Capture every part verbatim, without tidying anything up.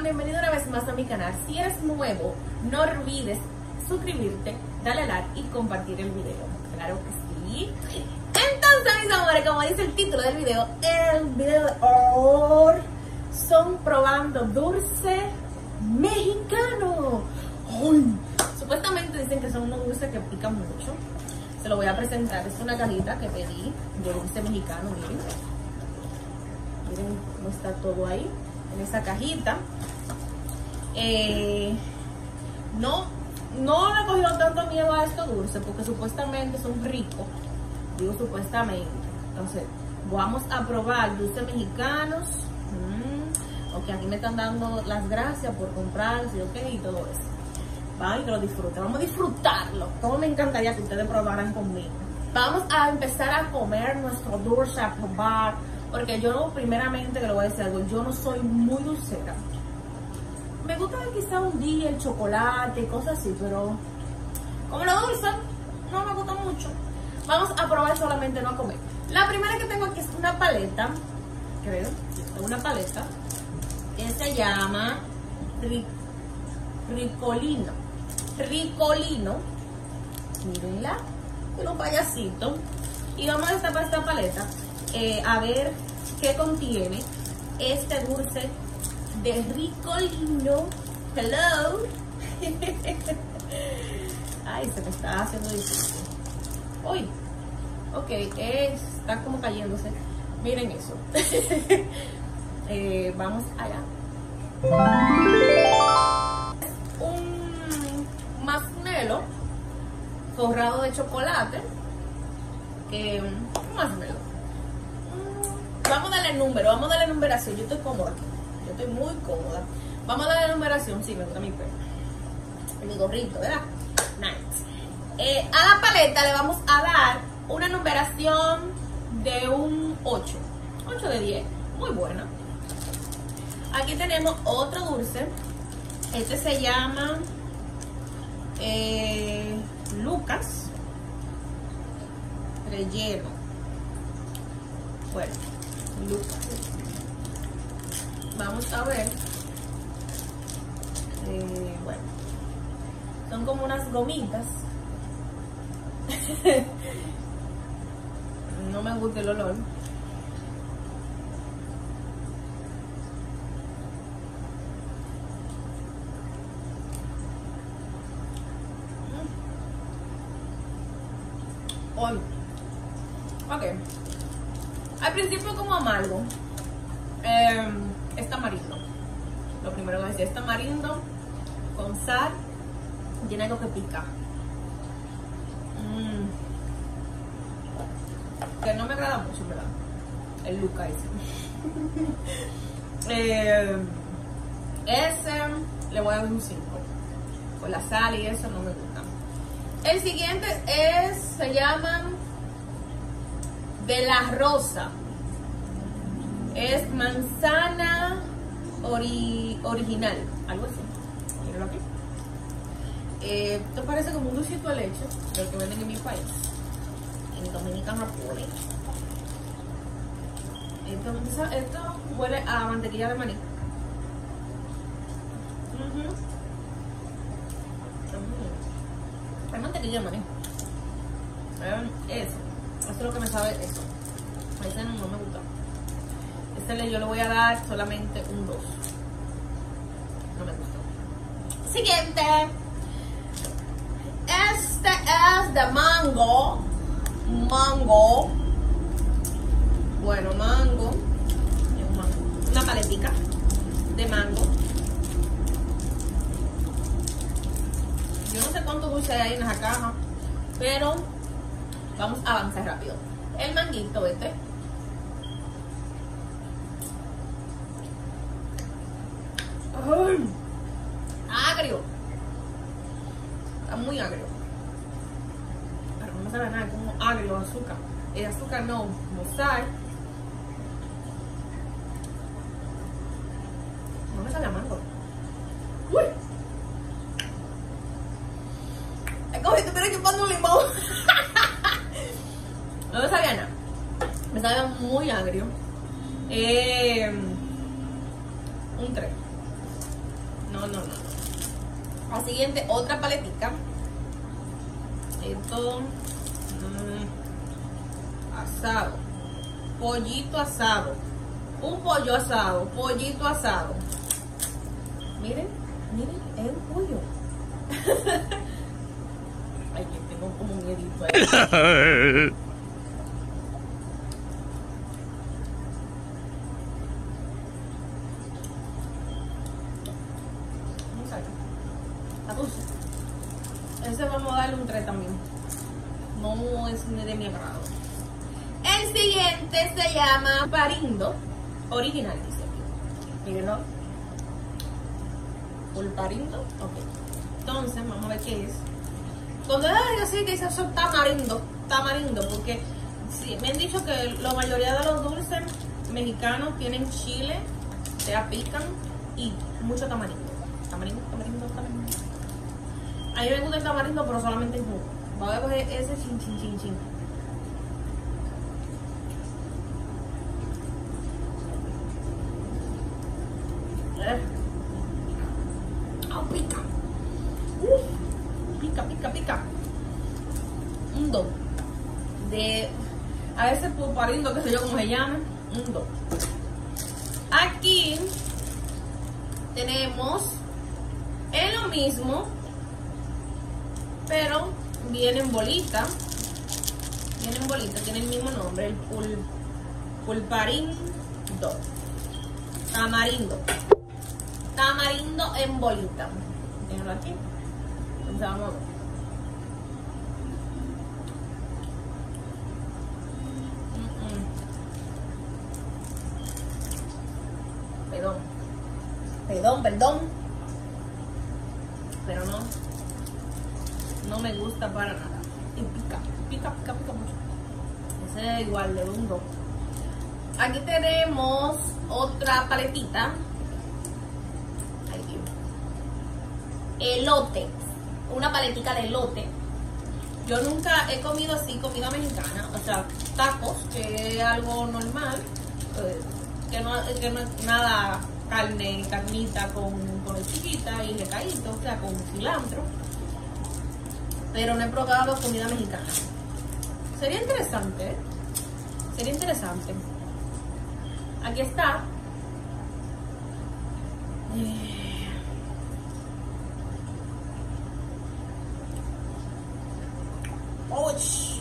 bienvenido una vez más a mi canal. Si eres nuevo, no olvides suscribirte, darle like y compartir el video. Claro que sí. Entonces, mis amores, como dice el título del video, el video de hoy son probando dulce mexicano. Ay, supuestamente dicen que son unos dulces que pican mucho. Se lo voy a presentar. Es una cajita que pedí de dulce mexicano, miren. Miren cómo está todo ahí en esa cajita. Eh, no, no le he cogido tanto miedo a estos dulces porque supuestamente son ricos. Digo supuestamente. Entonces, vamos a probar dulces mexicanos. Mm, ok, aquí me están dando las gracias por comprarlos y ok, y todo eso. Vamos, que lo disfruten. Vamos a disfrutarlo. Como me encantaría que ustedes probaran conmigo. Vamos a empezar a comer nuestro dulce, a probar. Porque yo, primeramente, que le voy a decir algo, yo no soy muy dulcera. Me gusta quizá un día el chocolate y cosas así, pero como lo dulce, no me gusta mucho. Vamos a probar solamente, no a comer. La primera que tengo aquí es una paleta, creo, una paleta, que se llama Ri Ricolino. Ricolino. Mírenla, tiene un payasito. Y vamos a destapar esta paleta. Eh, a ver qué contiene este dulce de Ricolino. Hello. Ay, se me está haciendo difícil. Uy, ok, eh, está como cayéndose. Miren eso. eh, vamos allá. Un marshmallow forrado de chocolate. Eh, un marshmallow. Vamos a darle número, vamos a darle numeración. Yo estoy cómoda, yo estoy muy cómoda. Vamos a darle numeración, sí, me gusta mi pelo. Mi gorrito, ¿verdad? Nice. Eh, a la paleta le vamos a dar una numeración de un ocho. ocho de diez, muy buena. Aquí tenemos otro dulce. Este se llama eh, Lucas relleno. Bueno. Lucas. Vamos a ver. Eh, bueno, son como unas gomitas. No me gusta el olor. Hoy. Ok. Al principio como amargo. Eh, es tamarindo. Lo primero que decía es tamarindo con sal. Tiene algo que pica. Mm. Que no me agrada mucho, ¿verdad? El Lucas ese. eh, ese le voy a dar un cinco. Con la sal y eso no me gusta. El siguiente es, se llaman de la rosa. Es manzana ori original, algo así. Mírenlo aquí. Eh, esto parece como un dulcito de leche, del que venden en mi país, en Dominicana Republic. Esto, esto huele a mantequilla de maní. Uh-huh. Uh-huh. Es mantequilla de maní. ¿Ven? Eso. Eso es lo que me sabe eso. Ese no, no me gusta. Este yo le voy a dar solamente un dos. No me gustó. Siguiente. Este es de mango. Mango. Bueno, mango. Una paletica de mango. Yo no sé cuánto dulce hay en esa caja, pero vamos a avanzar rápido. El manguito este. Ay, agrio. Está muy agrio. Pero no me sabe nada, como agrio, azúcar. El azúcar no, como sal. No me sabe a mango. Uy. Es como si estuviera chupando un limón. No me sabía nada. Me sabe muy agrio. Eh, un tres. No, no, no. La siguiente, otra paletica. Esto, mmm, asado. Pollito asado. Un pollo asado. Pollito asado. Miren, miren, es un pollo. Ay, que tengo como un miedito ahí. Vamos a ver. Está dulce. Ese vamos a darle un tres también. No es de mi agrado. El siguiente se llama Pulparindo. Original, dice aquí. Mírenlo. Pulparindo. Ok. Entonces, vamos a ver qué es. Cuando es así que dice eso, tamarindo. Tamarindo, porque sí, me han dicho que la mayoría de los dulces mexicanos tienen chile, se pican y mucho tamarindo. Tamarindo, tamarindo, tamarindo. A mí me gusta el tamarindo, pero solamente en jugo. Voy a coger ese chin, chin, chin, chin. Oh, pica. Uf, pica, pica, pica. Un dos. De a ese pulparindo, que sé yo cómo se llama. Un dos. Aquí tenemos es lo mismo, pero viene en bolita. Viene en bolita, tiene el mismo nombre, el pul, pulparindo. Tamarindo. Tamarindo en bolita. Déjenlo aquí. Entonces vamos a ver. Mm -mm. Perdón. Perdón, perdón. Pero no. No me gusta para nada. Y pica, pica, pica, pica mucho. Ese es igual, de un dos. Aquí tenemos otra paletita. Elote, una paletica de elote. Yo nunca he comido así comida mexicana, o sea, tacos, que es algo normal, eh, que, no, que no es nada carne, carnita con, con chiquita y recadito, o sea, con cilantro. Pero no he probado comida mexicana. Sería interesante, ¿eh? Sería interesante. Aquí está. Eh, ¡Oh!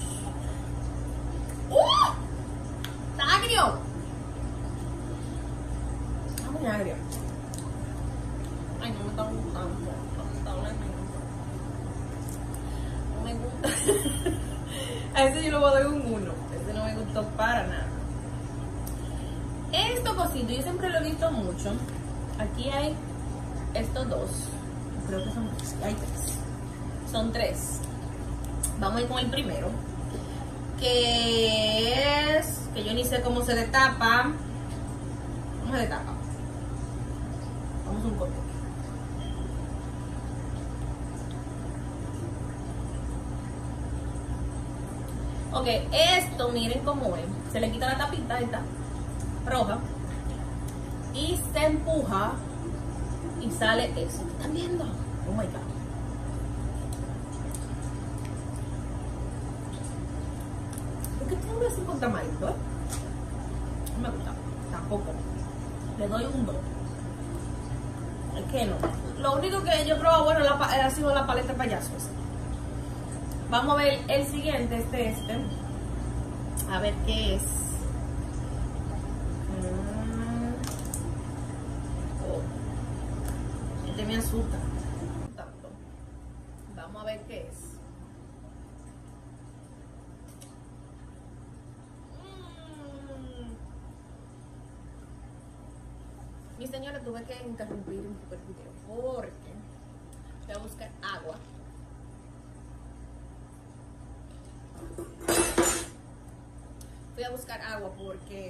¡Uh! ¡Está agrio! Está muy agrio. Ay, no me está gustando. No me gusta. A ese yo le voy a dar un uno. Ese no me gustó para nada. Esto cosito, yo siempre lo he visto mucho. Aquí hay estos dos. Creo que son tres. Hay tres. Son tres. Vamos a ir con el primero, que es, que yo ni sé cómo se destapa. ¿Cómo se destapa? Vamos a un corte. Ok, esto miren cómo es. Se le quita la tapita, esta roja, y se empuja y sale eso. ¿Están viendo? Oh my god. Así con tamarindo, ¿eh? No me gusta, tampoco. Le doy un dos. Es que no. Lo único que yo he probado bueno la, ha sido la paleta de payasos. Vamos a ver el siguiente, este, este. A ver qué es. Mm. Oh. Este me asusta tanto. Vamos a ver qué es. Mi señora, tuve que interrumpir un poco el video porque voy a buscar agua. Voy a buscar agua porque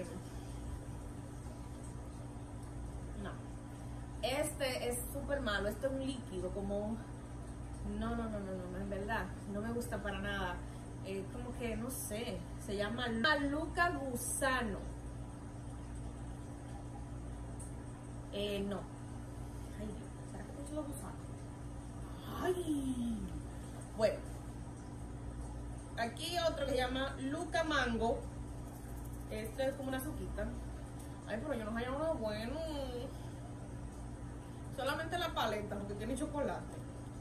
no, este es súper malo. Este es un líquido como no, no, no, no, no, en verdad no me gusta para nada. Eh, como que no sé, se llama Maluca Gusano. Eh, no. Ay, ¿será que leche de gusano. Ay. Bueno. Aquí otro que se llama Luca Mango. Este es como una azuquita. Ay, pero yo no hallo uno bueno. Solamente la paleta, porque tiene chocolate.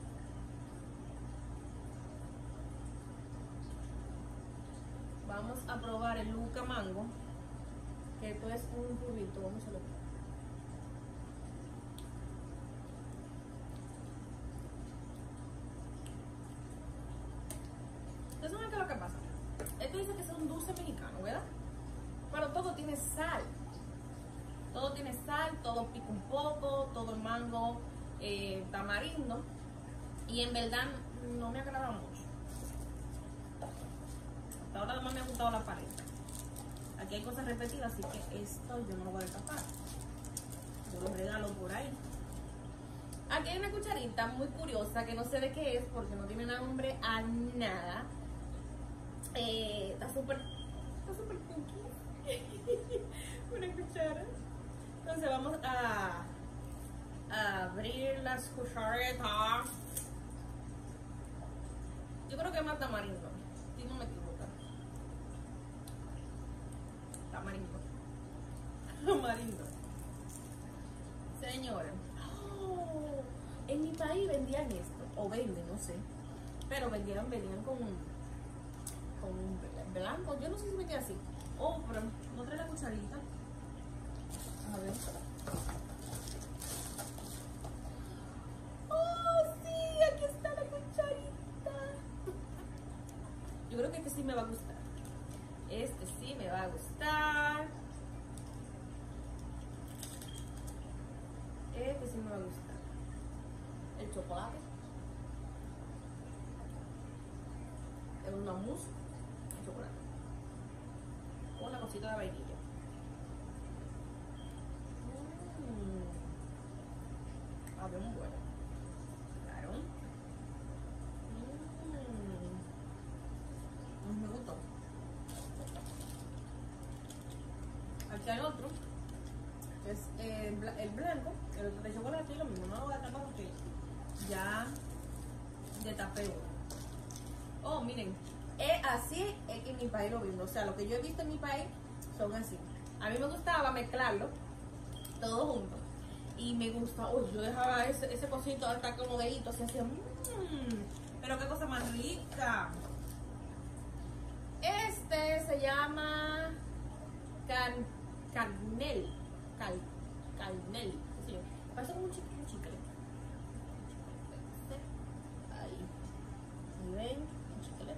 Vamos a probar el Luca Mango. Que esto es un tubito. Vamos a ver. ¿Ustedes saben qué es lo que pasa? Esto dice que es un dulce mexicano, ¿verdad? Pero todo tiene sal. Todo tiene sal, todo pica un poco, todo el mango, eh, tamarindo. Y en verdad no me agrada mucho. Hasta ahora además me ha gustado la paleta. Aquí hay cosas repetidas, así que esto yo no lo voy a escapar. Yo lo regalo por ahí. Aquí hay una cucharita muy curiosa que no sé de qué es porque no tiene nombre a nada. Eh, está súper, está súper cookie. Una cuchara. Entonces vamos a, a abrir las cucharetas. Yo creo que es más tamarindo, si no me equivoco. Tamarindo. Tamarindo. Señores. Oh, en mi país vendían esto, o venden, no sé. Pero vendían, venían con con blanco. Yo no sé si me queda así. Oh, pero no trae la cucharita. A ver. Oh, sí, aquí está la cucharita. Yo creo que este sí me va a gustar. Este sí me va a gustar. Este sí me va a gustar. El chocolate. Es una mousse de chocolate. Con una cosita de vainilla. Mmm. A ver, muy bueno. Claro. Mmm. Me gustó. Aquí hay otro. Que es eh, el blanco. El otro de chocolate y lo mismo. No lo voy a tapar porque ya de tapé uno. Oh, miren, es así es que en mi país lo vimos. O sea, lo que yo he visto en mi país son así. A mí me gustaba mezclarlo todo junto. Y me gusta, uy, yo dejaba ese, ese cosito hasta como dedito, así hacía, mmm, pero qué cosa más rica. Este se llama can, Carnel. Cal, Carnel. Sí, parece como un chicle. Un chicle. Ahí. ¿Y ven? Un chicle.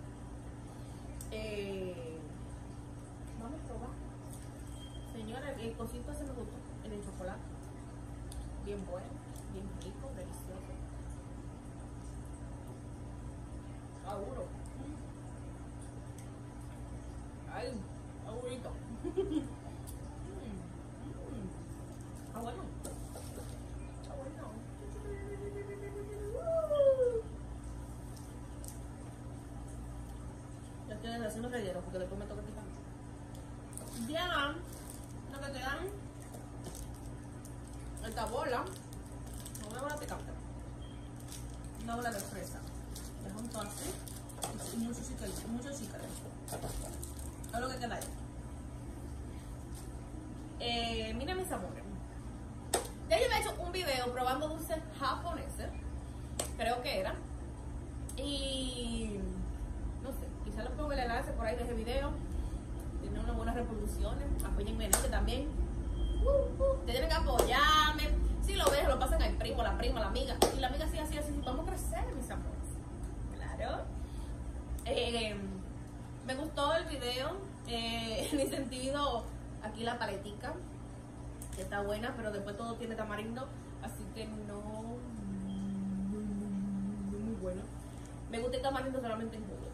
Eh, vamos a probar. Señora, el cosito se me gustó. El de chocolate. Bien bueno, bien rico, delicioso. Seguro. Ay, aburrito. Ah, bueno. Ah, bueno. Ya estoy haciendo relleno porque después me toca quitar. Ya, lo que te dan esta bola, una bola picante, una bola de fresa, le junto así y mucho chicle, mucho chicle. Es lo que queda ahí. Eh, mira mis amores, ya yo me he hecho un video probando dulces japoneses, creo que era, y no sé, quizá lo pongo el enlace por ahí de ese video. Tiene unas buenas reproducciones, apóyenme en este también. Uh, uh, te tienen que apoyarme. Si lo ves, lo pasan al primo, la prima, la amiga. Y la amiga así, así, así. Vamos a crecer, mis amores. Claro. Eh, me gustó el video. Eh, en mi sentido, aquí la paletica, que está buena, pero después todo tiene tamarindo. Así que no, no, no, no muy bueno. Me gusta el tamarindo solamente en jugo.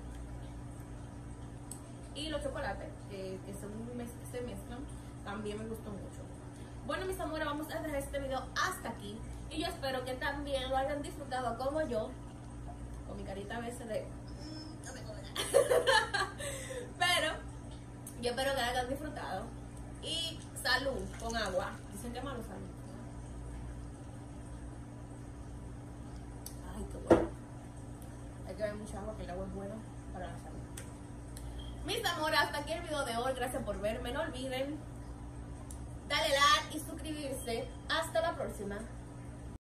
Y los chocolates, que, que son, se mezclan, también me gustó mucho. Bueno, mis amores, vamos a dejar este video hasta aquí. Y yo espero que también lo hayan disfrutado como yo. Con mi carita a veces de... No me come nada. Pero yo espero que lo hayan disfrutado. Y salud con agua. Dicen que malo salud. beber mucha agua, que el agua es buena para la salud. Mis amores, hasta aquí el video de hoy. Gracias por verme. No olviden darle like y suscribirse. Hasta la próxima.